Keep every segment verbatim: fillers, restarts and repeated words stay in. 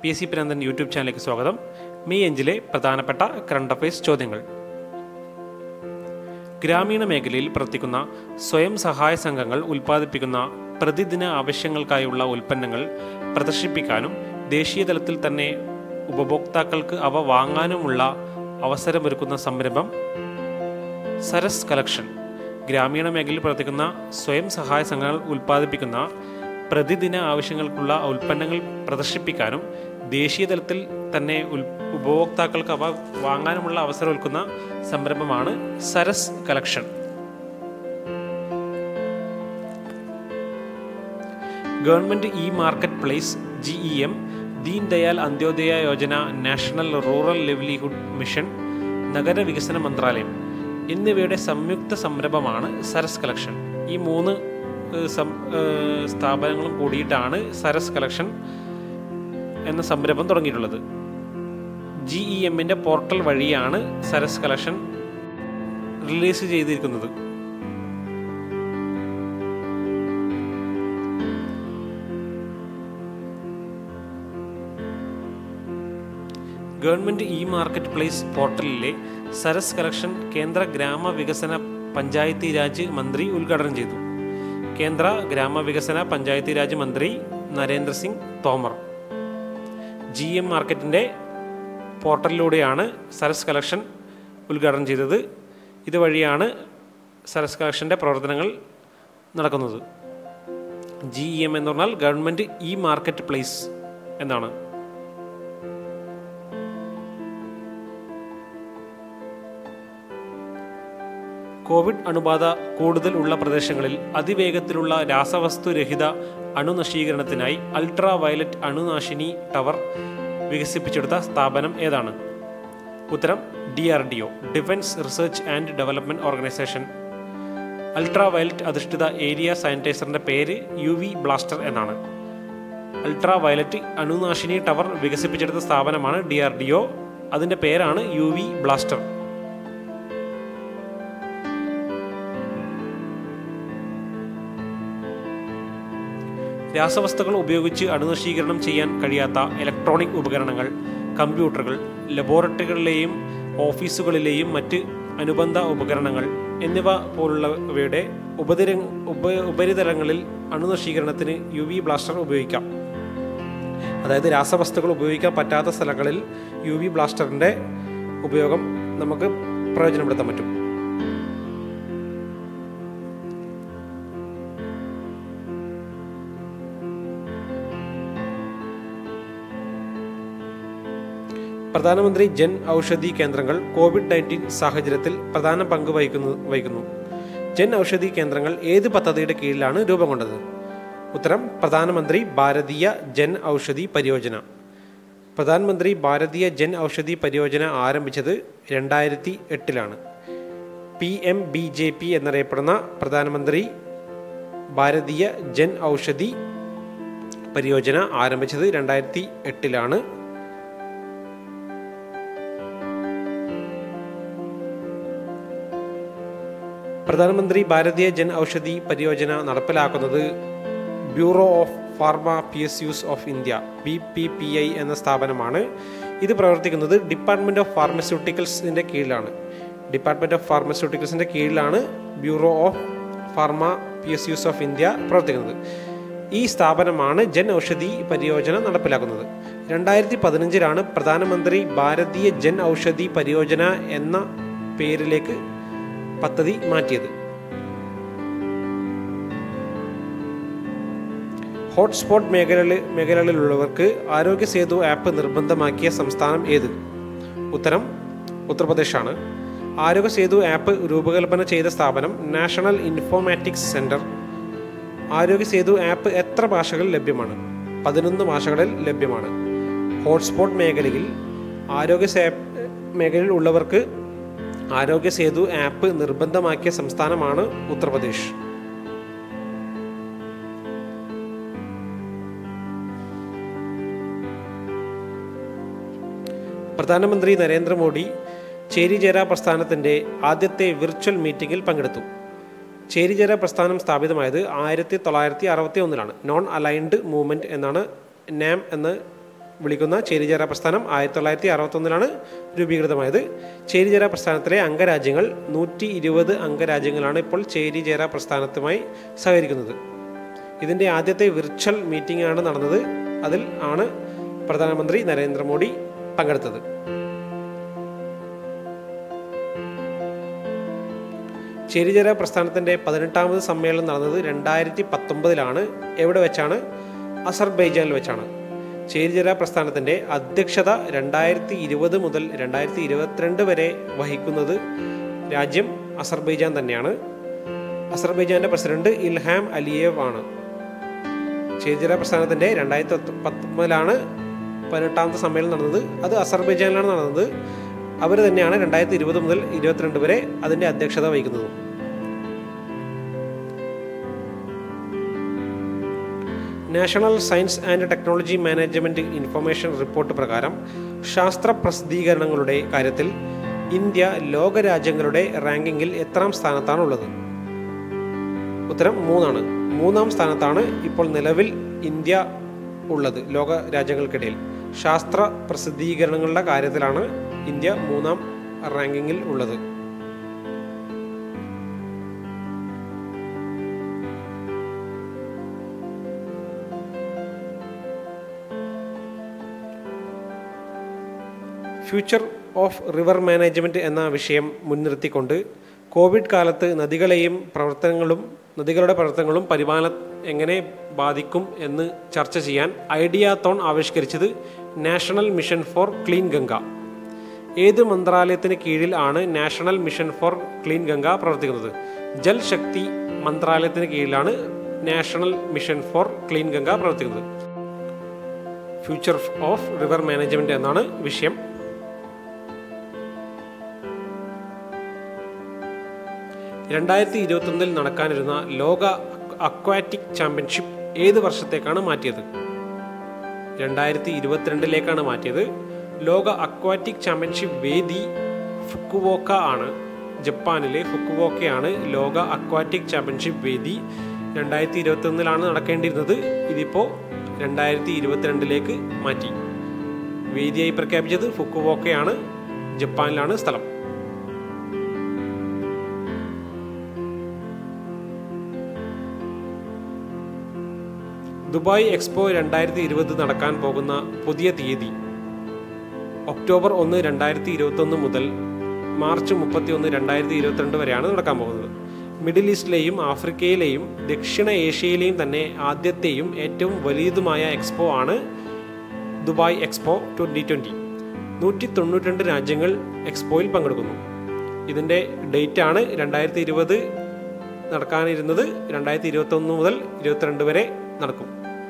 P S C പിരാന്തൻ YouTube ചാനലിലേക്ക് സ്വാഗതം. മെയ് അഞ്ചിലെ പ്രധാനപ്പെട്ട കറണ്ട് അഫയേഴ്സ് ചോദ്യങ്ങൾ. ഗ്രാമീണ മേഖലയിൽ പ്രവർത്തിക്കുന്ന സ്വയം സഹായ സംഘങ്ങൾ ഉൽപ്പാദിപ്പിക്കുന്ന പ്രതിദിന ആവശ്യങ്ങൾക്കായുള്ള ഉൽപ്പന്നങ്ങൾ പ്രദർശിപ്പിക്കാനും ദേശീയ തലത്തിൽ തന്നെ ഉപഭോക്താക്കൾക്ക് അവ വാങ്ങാനുമുള്ള അവസരമൊരുക്കുന്ന സംരംഭം സരസ് കളക്ഷൻ. ഗ്രാമീണ മേഖലയിൽ പ്രവർത്തിക്കുന്ന സ്വയം സഹായ സംഘങ്ങൾ ഉൽപ്പാദിപ്പിക്കുന്ന പ്രതിദിന ആവശ്യങ്ങൾക്കുള്ള ഉൽപ്പന്നങ്ങൾ പ്രദർശിപ്പിക്കാനും ദേശീയ തലത്തിൽ തന്നെ ഉപഭോക്താക്കൾക്ക് അവ വാങ്ങാനുമുള്ള അവസരം ഒരുക്കുന്ന സംരംഭമാണ് Saras collection. Government e market place, G E M, Deen Dayal Antyodaya Yojana, national rural livelihood mission, നഗരവികസന മന്ത്രാലയം എന്നിവയുടെ സംയുക്ത സംരംഭമാണ് സരസ് കളക്ഷൻ. ഈ മൂന്ന് സ്ഥാപനങ്ങളും കൂടിയിട്ടാണ് സരസ് കളക്ഷൻ എന്ന സംരംഭം തുടങ്ങിയിട്ടുള്ളത്. ജി ഇ എമ്മിൻ്റെ പോർട്ടൽ വഴിയാണ് സരസ് കളക്ഷൻ റിലീസ് ചെയ്തിരിക്കുന്നത്. ഗവൺമെൻറ് ഇ മാർക്കറ്റ് പ്ലേസ് പോർട്ടലിലെ സരസ് കളക്ഷൻ കേന്ദ്ര ഗ്രാമവികസന പഞ്ചായത്തി രാജ് മന്ത്രി ഉദ്ഘാടനം ചെയ്തു. കേന്ദ്ര ഗ്രാമവികസന പഞ്ചായത്തി രാജ് മന്ത്രി നരേന്ദ്ര സിംഗ് തോമർ ജി എം മാർക്കറ്റിൻ്റെ പോർട്ടലിലൂടെയാണ് സരസ് കളക്ഷൻ ഉദ്ഘാടനം ചെയ്തത്. ഇതുവഴിയാണ് സരസ് കളക്ഷൻ്റെ പ്രവർത്തനങ്ങൾ നടക്കുന്നത്. ജി ഇ എം എന്ന് പറഞ്ഞാൽ ഗവൺമെൻറ് ഇ മാർക്കറ്റ് പ്ലേസ് എന്നാണ്. കോവിഡ് അണുബാധ കൂടുതൽ ഉള്ള പ്രദേശങ്ങളിൽ അതിവേഗത്തിലുള്ള രാസവസ്തുരഹിത അണുനശീകരണത്തിനായി അൾട്രാ വയലറ്റ് അണുനാശിനി ടവർ വികസിപ്പിച്ചെടുത്ത സ്ഥാപനം ഏതാണ്? ഉത്തരം D R D O, defence research and development organisation. Ultra violet അധിഷ്ഠിത ഏരിയ സാനിറ്റൈസറിൻ്റെ പേര് യു വി ബ്ലാസ്റ്റർ എന്നാണ്. അൾട്രാ വയലറ്റ് അണുനാശിനി ടവർ വികസിപ്പിച്ചെടുത്ത സ്ഥാപനമാണ് ഡി ആർ ഡി ഒ. അതിൻ്റെ പേരാണ് യു വി ബ്ലാസ്റ്റർ. രാസവസ്തുക്കൾ ഉപയോഗിച്ച് അണുനശീകരണം ചെയ്യാൻ കഴിയാത്ത ഇലക്ട്രോണിക് ഉപകരണങ്ങൾ, കമ്പ്യൂട്ടറുകൾ, ലബോറട്ടറികളിലെയും ഓഫീസുകളിലെയും മറ്റ് അനുബന്ധ ഉപകരണങ്ങൾ എന്നിവ പോലുള്ളവയുടെ ഉപരിത ഉപ ഉപരിതലങ്ങളിൽ അണുനശീകരണത്തിന് യു വി ബ്ലാസ്റ്റർ ഉപയോഗിക്കാം. അതായത് രാസവസ്തുക്കൾ ഉപയോഗിക്കാൻ പറ്റാത്ത സ്ഥലങ്ങളിൽ യു വി ബ്ലാസ്റ്ററിൻ്റെ ഉപയോഗം നമുക്ക് പ്രയോജനപ്പെടുത്താൻ പറ്റും. പ്രധാനമന്ത്രി ജൻ ഔഷധി കേന്ദ്രങ്ങൾ കോവിഡ് നയൻറ്റീൻ സാഹചര്യത്തിൽ പ്രധാന പങ്ക് വഹിക്കുന്നു വഹിക്കുന്നു ജൻ ഔഷധി കേന്ദ്രങ്ങൾ ഏത് പദ്ധതിയുടെ കീഴിലാണ് രൂപം കൊണ്ടത്? ഉത്തരം പ്രധാനമന്ത്രി ഭാരതീയ ജൻ ഔഷധി പരിയോജന. പ്രധാനമന്ത്രി ഭാരതീയ ജൻ ഔഷധി പരിയോജന ആരംഭിച്ചത് രണ്ടായിരത്തി എട്ടിലാണ്. P M B J P എന്നറിയപ്പെടുന്ന പ്രധാനമന്ത്രി ഭാരതീയ ജൻ ഔഷധി പരിയോജന ആരംഭിച്ചത് രണ്ടായിരത്തി എട്ടിലാണ്. പ്രധാനമന്ത്രി ഭാരതീയ ജൻ ഔഷധി പരിയോജന നടപ്പിലാക്കുന്നത് bureau of pharma P S Us of India B P P I എന്ന സ്ഥാപനമാണ്. ഇത് പ്രവർത്തിക്കുന്നത് ഡിപ്പാർട്ട്മെൻറ്റ് ഓഫ് ഫാർമസ്യൂട്ടിക്കൽസിൻ്റെ കീഴിലാണ്. ഡിപ്പാർട്ട്മെൻറ്റ് ഓഫ് ഫാർമസ്യൂട്ടിക്കൽസിൻ്റെ കീഴിലാണ് bureau of pharma P S Us of India പ്രവർത്തിക്കുന്നത്. ഈ സ്ഥാപനമാണ് ജൻ ഔഷധി പരിയോജന നടപ്പിലാക്കുന്നത്. രണ്ടായിരത്തി പതിനഞ്ചിലാണ് പ്രധാനമന്ത്രി ഭാരതീയ ജൻ ഔഷധി പരിയോജന എന്ന പേരിലേക്ക് പദ്ധതി മാറ്റിയത്. ഹോട്ട്സ്പോട്ട് മേഖലകളിൽ മേഖലകളിലുള്ളവർക്ക് ആരോഗ്യ സേതു ആപ്പ് നിർബന്ധമാക്കിയ സംസ്ഥാനം ഏത്? ഉത്തരം ഉത്തർപ്രദേശാണ്. ആരോഗ്യ സേതു ആപ്പ് രൂപകൽപ്പന ചെയ്ത സ്ഥാപനം നാഷണൽ ഇൻഫോർമാറ്റിക്സ് സെൻറ്റർ. ആരോഗ്യ സേതു ആപ്പ് എത്ര ഭാഷകളിൽ ലഭ്യമാണ്? പതിനൊന്ന് ഭാഷകളിൽ ലഭ്യമാണ്. ഹോട്ട്സ്പോട്ട് മേഖലയിൽ ആരോഗ്യ സേ മേഖലയിൽ ഉള്ളവർക്ക് ആരോഗ്യ സേതു ആപ്പ് നിർബന്ധമാക്കിയ സംസ്ഥാനമാണ് ഉത്തർപ്രദേശ്. പ്രധാനമന്ത്രി നരേന്ദ്രമോദി ചേരിചേരാ പ്രസ്ഥാനത്തിൻ്റെ ആദ്യത്തെ വിർച്വൽ മീറ്റിംഗിൽ പങ്കെടുത്തു. ചേരിചേരാ പ്രസ്ഥാനം സ്ഥാപിതമായത് ആയിരത്തി തൊള്ളായിരത്തി അറുപത്തി ഒന്നിലാണ്. നോൺ അലൈൻഡ് മൂവ്മെൻറ്റ് എന്നാണ് നാം എന്ന് വിളിക്കുന്ന ചേരിചേരാ പ്രസ്ഥാനം ആയിരത്തി തൊള്ളായിരത്തി അറുപത്തൊന്നിലാണ് രൂപീകൃതമായത്. ചേരിചേരാ പ്രസ്ഥാനത്തിലെ അംഗരാജ്യങ്ങൾ നൂറ്റി ഇരുപത് അംഗരാജ്യങ്ങളാണ് ഇപ്പോൾ ചേരിചേരാ പ്രസ്ഥാനത്തുമായി സഹകരിക്കുന്നത്. ഇതിൻ്റെ ആദ്യത്തെ വിർച്വൽ മീറ്റിംഗ് ആണ് നടന്നത്. അതിൽ ആണ് പ്രധാനമന്ത്രി നരേന്ദ്രമോദി പങ്കെടുത്തത്. ചേരിചേരാ പ്രസ്ഥാനത്തിൻ്റെ പതിനെട്ടാമത് സമ്മേളനം നടന്നത് രണ്ടായിരത്തി പത്തൊമ്പതിലാണ്. എവിടെ വെച്ചാണ്? അസർബൈജാനിൽ വെച്ചാണ്. ചേരിചേരാ പ്രസ്ഥാനത്തിൻ്റെ അധ്യക്ഷത രണ്ടായിരത്തി ഇരുപത് മുതൽ രണ്ടായിരത്തി ഇരുപത്തിരണ്ട് വരെ വഹിക്കുന്നത് രാജ്യം അസർബൈജാൻ തന്നെയാണ്. അസർബൈജാൻ്റെ പ്രസിഡന്റ് ഇൽഹാം അലിയേവ് ആണ്. ചേരിചേരാ പ്രസ്ഥാനത്തിൻ്റെ രണ്ടായിരത്തി പത്തൊമ്പതിലാണ് പതിനെട്ടാമത്തെ സമ്മേളനം നടന്നത്. അത് അസർബൈജാനിലാണ് നടന്നത്. അവർ തന്നെയാണ് രണ്ടായിരത്തി ഇരുപത് മുതൽ ഇരുപത്തിരണ്ട് വരെ അതിൻ്റെ അധ്യക്ഷത വഹിക്കുന്നത്. National science and technology management information report പ്രകാരം ശാസ്ത്ര പ്രസിദ്ധീകരണങ്ങളുടെ കാര്യത്തിൽ ഇന്ത്യ ലോകരാജ്യങ്ങളുടെ റാങ്കിങ്ങിൽ എത്രാം സ്ഥാനത്താണുള്ളത്? ഉത്തരം മൂന്നാണ്. മൂന്നാം സ്ഥാനത്താണ് ഇപ്പോൾ നിലവിൽ ഇന്ത്യ ഉള്ളത്. ലോക രാജ്യങ്ങൾക്കിടയിൽ ശാസ്ത്ര പ്രസിദ്ധീകരണങ്ങളുടെ കാര്യത്തിലാണ് ഇന്ത്യ മൂന്നാം റാങ്കിങ്ങിൽ ഉള്ളത്. ഫ്യൂച്ചർ ഓഫ് റിവർ മാനേജ്മെൻറ്റ് എന്ന വിഷയം മുൻനിർത്തിക്കൊണ്ട് കോവിഡ് കാലത്ത് നദികളെയും പ്രവർത്തനങ്ങളും നദികളുടെ പ്രവർത്തനങ്ങളും പരിപാലനം എങ്ങനെ ബാധിക്കും എന്ന് ചർച്ച ചെയ്യാൻ ഐഡിയാത്തോൺ ആവിഷ്കരിച്ചത് national mission for clean Ganga. ഏത് മന്ത്രാലയത്തിന് കീഴിൽ ആണ് national mission for clean Ganga പ്രവർത്തിക്കുന്നത്? ജൽ ശക്തി മന്ത്രാലയത്തിന് കീഴിലാണ് national mission for clean Ganga പ്രവർത്തിക്കുന്നത്. ഫ്യൂച്ചർ ഓഫ് റിവർ മാനേജ്മെൻറ്റ് എന്നാണ് വിഷയം. രണ്ടായിരത്തി ഇരുപത്തൊന്നിൽ നടക്കാനിരുന്ന ലോക അക്വാറ്റിക് ചാമ്പ്യൻഷിപ്പ് ഏത് വർഷത്തേക്കാണ് മാറ്റിയത്? രണ്ടായിരത്തി ഇരുപത്തിരണ്ടിലേക്കാണ് മാറ്റിയത്. ലോക അക്വാറ്റിക് ചാമ്പ്യൻഷിപ്പ് വേദി ഫുക്കുവോക്ക ആണ്. ജപ്പാനിലെ ഫുക്കുവോക്കയാണ് ലോക അക്വാറ്റിക് ചാമ്പ്യൻഷിപ്പ് വേദി. രണ്ടായിരത്തി ഇരുപത്തൊന്നിലാണ് നടക്കേണ്ടിയിരുന്നത്. ഇതിപ്പോൾ രണ്ടായിരത്തി ഇരുപത്തിരണ്ടിലേക്ക് മാറ്റി. വേദിയായി പ്രഖ്യാപിച്ചത് ഫുക്കുവോക്കയാണ്. ജപ്പാനിലാണ് സ്ഥലം. ദുബായ് എക്സ്പോ രണ്ടായിരത്തി ഇരുപത് നടക്കാൻ പോകുന്ന പുതിയ തീയതി ഒക്ടോബർ ഒന്ന് രണ്ടായിരത്തി ഇരുപത്തൊന്ന് മുതൽ മാർച്ച് മുപ്പത്തി ഒന്ന് രണ്ടായിരത്തി ഇരുപത്തിരണ്ട് വരെയാണ് നടക്കാൻ പോകുന്നത്. മിഡിൽ ഈസ്റ്റിലെയും ആഫ്രിക്കയിലെയും ദക്ഷിണ ഏഷ്യയിലെയും തന്നെ ആദ്യത്തെയും ഏറ്റവും വലിയതുമായ എക്സ്പോ ആണ് ദുബായ് എക്സ്പോ ട്വൻ്റി ട്വൻ്റി. നൂറ്റി തൊണ്ണൂറ്റി രണ്ട് രാജ്യങ്ങൾ എക്സ്പോയിൽ പങ്കെടുക്കുന്നു. ഇതിൻ്റെ ഡേറ്റാണ് രണ്ടായിരത്തി ഇരുപത് നടക്കാനിരുന്നത് രണ്ടായിരത്തി ഇരുപത്തൊന്ന് മുതൽ ഇരുപത്തിരണ്ട് വരെ നടക്കും.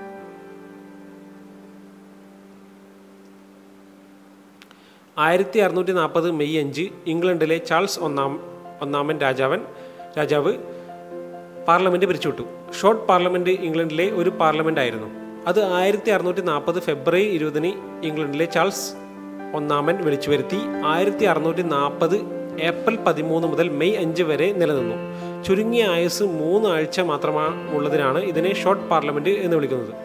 ആയിരത്തി അറുന്നൂറ്റി നാൽപ്പത് മെയ് അഞ്ച് ഇംഗ്ലണ്ടിലെ ചാൾസ് ഒന്നാം ഒന്നാമൻ രാജാവൻ രാജാവ് പാർലമെൻറ്റ് പിരിച്ചുവിട്ടു. ഷോർട്ട് പാർലമെൻറ്റ് ഇംഗ്ലണ്ടിലെ ഒരു പാർലമെൻ്റ് ആയിരുന്നു. അത് ആയിരത്തി അറുന്നൂറ്റി നാൽപ്പത് ഫെബ്രുവരി ഇരുപതിന് ഇംഗ്ലണ്ടിലെ ചാൾസ് ഒന്നാമൻ വിളിച്ചു വരുത്തി. ആയിരത്തി അറുന്നൂറ്റി നാൽപ്പത് ഏപ്രിൽ പതിമൂന്ന് മുതൽ മെയ് അഞ്ച് വരെ നിലനിന്നു. ചുരുങ്ങിയ ആയുസ് മൂന്ന് ആഴ്ച മാത്രമുള്ളതിനാണ് ഇതിനെ ഷോർട്ട് പാർലമെൻറ്റ് എന്ന് വിളിക്കുന്നത്.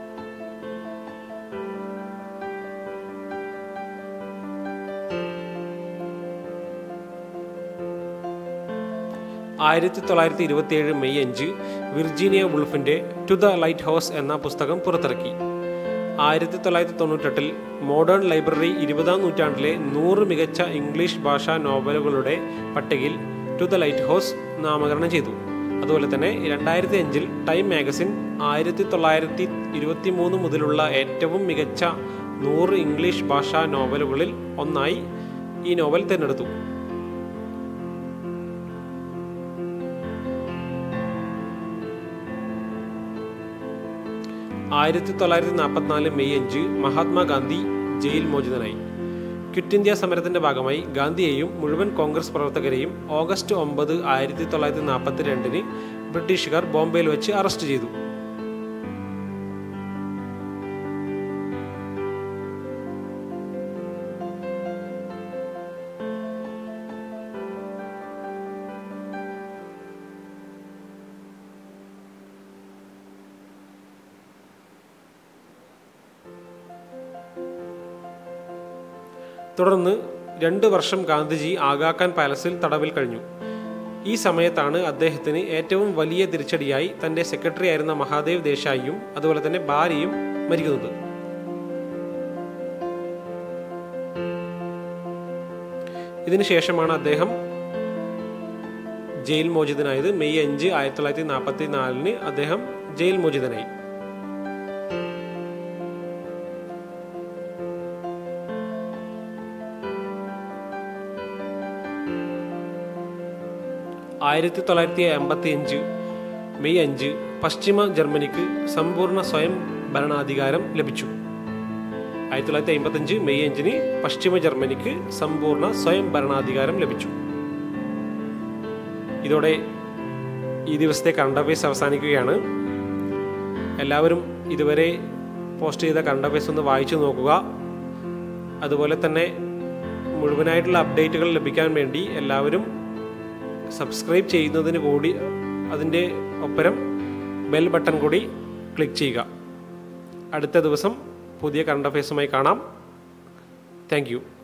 ആയിരത്തി തൊള്ളായിരത്തി ഇരുപത്തി ഏഴ് മെയ് അഞ്ച് വിർജീനിയ വുൾഫിൻ്റെ ടു ദ ലൈറ്റ് ഹൗസ് എന്ന പുസ്തകം പുറത്തിറക്കി. ആയിരത്തി തൊള്ളായിരത്തി തൊണ്ണൂറ്റെട്ടിൽ മോഡേൺ ലൈബ്രറി ഇരുപതാം നൂറ്റാണ്ടിലെ നൂറ് മികച്ച ഇംഗ്ലീഷ് ഭാഷാ നോവലുകളുടെ പട്ടികയിൽ ടു ദ ലൈറ്റ് ഹൗസ് നാമകരണം ചെയ്തു. അതുപോലെ തന്നെ രണ്ടായിരത്തി അഞ്ചിൽ ടൈം മാഗസിൻ ആയിരത്തി തൊള്ളായിരത്തി ഇരുപത്തി മൂന്ന് മുതലുള്ള ഏറ്റവും മികച്ച നൂറ് ഇംഗ്ലീഷ് ഭാഷാ നോവലുകളിൽ ഒന്നായി ഈ നോവൽ തിരഞ്ഞെടുത്തു. ആയിരത്തി തൊള്ളായിരത്തി നാൽപ്പത്തിനാല് മെയ് അഞ്ച് മഹാത്മാഗാന്ധി ജയിൽ മോചിതനായി. ക്വിറ്റ് ഇന്ത്യ സമരത്തിന്റെ ഭാഗമായി ഗാന്ധിയെയും മുഴുവൻ കോൺഗ്രസ് പ്രവർത്തകരെയും ഓഗസ്റ്റ് ഒമ്പത് ആയിരത്തി തൊള്ളായിരത്തി നാൽപ്പത്തി രണ്ടിന് ബ്രിട്ടീഷുകാർ ബോംബെയിൽ വെച്ച് അറസ്റ്റ് ചെയ്തു. തുടർന്ന് രണ്ട് വർഷം ഗാന്ധിജി ആഗാഖാൻ പാലസിൽ തടവിൽ കഴിഞ്ഞു. ഈ സമയത്താണ് അദ്ദേഹത്തിന് ഏറ്റവും വലിയ തിരിച്ചടിയായി തൻ്റെ സെക്രട്ടറി ആയിരുന്ന മഹാദേവ് ദേശായിയും അതുപോലെ തന്നെ ഭാര്യയും മരിക്കുന്നത്. ഇതിനുശേഷമാണ് അദ്ദേഹം ജയിൽ മോചിതനായത്. മെയ് അഞ്ച് ആയിരത്തി തൊള്ളായിരത്തി നാൽപ്പത്തി നാലിന് അദ്ദേഹം ജയിൽ മോചിതനായി. ആയിരത്തി തൊള്ളായിരത്തി അമ്പത്തി അഞ്ച് മെയ് അഞ്ച് പശ്ചിമ ജർമ്മനിക്ക് സമ്പൂർണ്ണ സ്വയം ഭരണാധികാരം ലഭിച്ചു. ആയിരത്തി തൊള്ളായിരത്തി അമ്പത്തി അഞ്ച് മെയ് അഞ്ചിന് പശ്ചിമ ജർമ്മനിക്ക് സമ്പൂർണ്ണ സ്വയം ഭരണാധികാരം ലഭിച്ചു. ഇതോടെ ഈ ദിവസത്തെ കറണ്ട് അഫയേഴ്സ് അവസാനിക്കുകയാണ്. എല്ലാവരും ഇതുവരെ പോസ്റ്റ് ചെയ്ത കറണ്ട് അഫയേഴ്സ് ഒന്ന് വായിച്ചു നോക്കുക. അതുപോലെ തന്നെ മുഴുവനായിട്ടുള്ള അപ്ഡേറ്റുകൾ ലഭിക്കാൻ വേണ്ടി എല്ലാവരും സബ്സ്ക്രൈബ് ചെയ്യുന്നതിന് കൂടി അതിൻ്റെ ഒപ്പരം ബെൽ ബട്ടൺ കൂടി ക്ലിക്ക് ചെയ്യുക. അടുത്ത ദിവസം പുതിയ കറണ്ട് അഫയേഴ്സുമായി കാണാം. Thank U.